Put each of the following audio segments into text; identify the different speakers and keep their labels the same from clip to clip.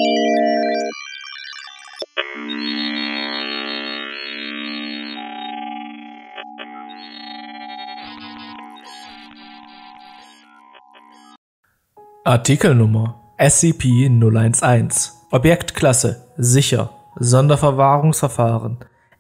Speaker 1: Artikelnummer SCP-011 Objektklasse Sicher Sonderverwahrungsverfahren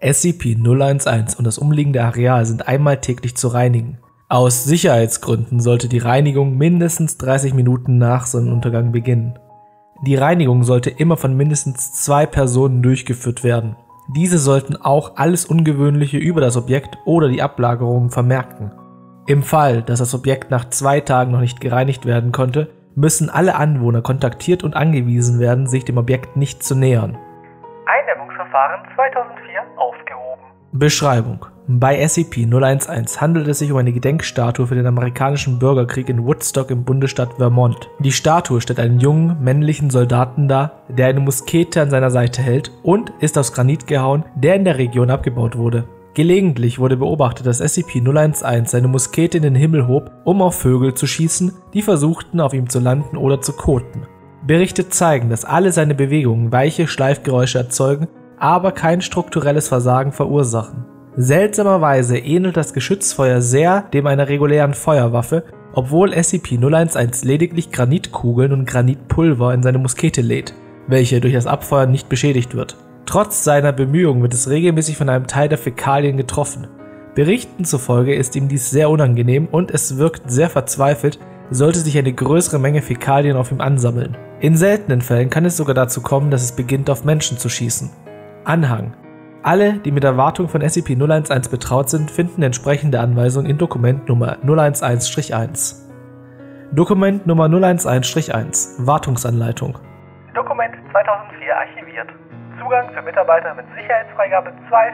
Speaker 1: SCP-011 und das umliegende Areal sind einmal täglich zu reinigen. Aus Sicherheitsgründen sollte die Reinigung mindestens 30 Minuten nach Sonnenuntergang beginnen. Die Reinigung sollte immer von mindestens 2 Personen durchgeführt werden. Diese sollten auch alles Ungewöhnliche über das Objekt oder die Ablagerungen vermerken. Im Fall, dass das Objekt nach 2 Tagen noch nicht gereinigt werden konnte, müssen alle Anwohner kontaktiert und angewiesen werden, sich dem Objekt nicht zu nähern.
Speaker 2: Eindämmungsverfahren 2004 aufgehoben.
Speaker 1: Beschreibung: Bei SCP-011 handelt es sich um eine Gedenkstatue für den amerikanischen Bürgerkrieg in Woodstock im Bundesstaat Vermont. Die Statue stellt einen jungen, männlichen Soldaten dar, der eine Muskete an seiner Seite hält und ist aus Granit gehauen, der in der Region abgebaut wurde. Gelegentlich wurde beobachtet, dass SCP-011 seine Muskete in den Himmel hob, um auf Vögel zu schießen, die versuchten, auf ihm zu landen oder zu koten. Berichte zeigen, dass alle seine Bewegungen weiche Schleifgeräusche erzeugen, aber kein strukturelles Versagen verursachen. Seltsamerweise ähnelt das Geschützfeuer sehr dem einer regulären Feuerwaffe, obwohl SCP-011 lediglich Granitkugeln und Granitpulver in seine Muskete lädt, welche durch das Abfeuern nicht beschädigt wird. Trotz seiner Bemühungen wird es regelmäßig von einem Teil der Fäkalien getroffen. Berichten zufolge ist ihm dies sehr unangenehm und es wirkt sehr verzweifelt, sollte sich eine größere Menge Fäkalien auf ihm ansammeln. In seltenen Fällen kann es sogar dazu kommen, dass es beginnt, auf Menschen zu schießen. Anhang: Alle, die mit der Wartung von SCP-011 betraut sind, finden entsprechende Anweisungen in Dokument Nummer 011-1. Dokument Nummer 011-1 Wartungsanleitung.
Speaker 2: Dokument 2004 archiviert. Zugang für Mitarbeiter mit Sicherheitsfreigabe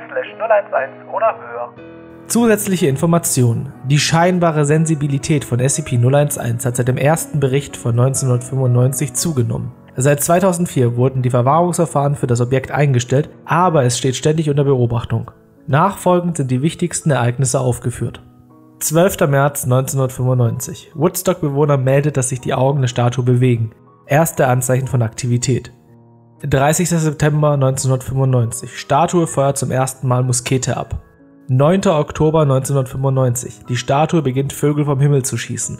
Speaker 2: 2/011 oder höher.
Speaker 1: Zusätzliche Informationen: Die scheinbare Sensibilität von SCP-011 hat seit dem ersten Bericht von 1995 zugenommen. Seit 2004 wurden die Verwahrungsverfahren für das Objekt eingestellt, aber es steht ständig unter Beobachtung. Nachfolgend sind die wichtigsten Ereignisse aufgeführt. 12. März 1995. Woodstock-Bewohner meldet, dass sich die Augen der Statue bewegen. Erste Anzeichen von Aktivität. 30. September 1995. Statue feuert zum ersten Mal Muskete ab. 9. Oktober 1995. Die Statue beginnt Vögel vom Himmel zu schießen.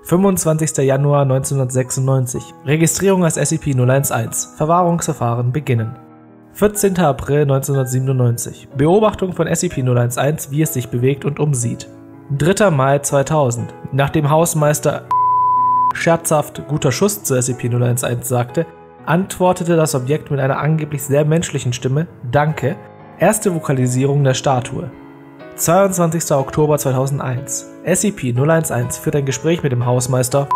Speaker 1: 25. Januar 1996. Registrierung als SCP-011. Verwahrungsverfahren beginnen. 14. April 1997. Beobachtung von SCP-011, wie es sich bewegt und umsieht. 3. Mai 2000. Nachdem Hausmeister scherzhaft guter Schuss zu SCP-011 sagte, antwortete das Objekt mit einer angeblich sehr menschlichen Stimme Danke. Erste Vokalisierung der Statue. 22. Oktober 2001. SCP-011 führt ein Gespräch mit dem Hausmeister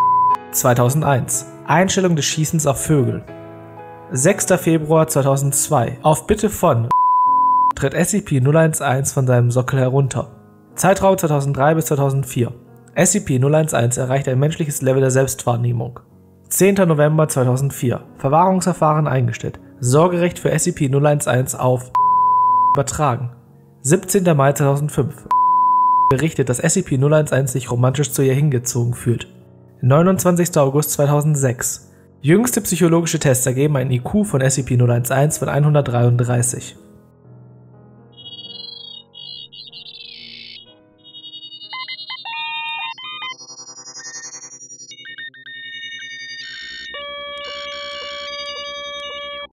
Speaker 1: 2001. Einstellung des Schießens auf Vögel. 6. Februar 2002. Auf Bitte von tritt SCP-011 von seinem Sockel herunter. Zeitraum 2003 bis 2004. SCP-011 erreicht ein menschliches Level der Selbstwahrnehmung. 10. November 2004. Verwahrungsverfahren eingestellt. Sorgerecht für SCP-011 auf übertragen. 17. Mai 2005. Berichtet, dass SCP-011 sich romantisch zu ihr hingezogen fühlt. 29. August 2006. Jüngste psychologische Tests ergeben ein IQ von SCP-011 von 133.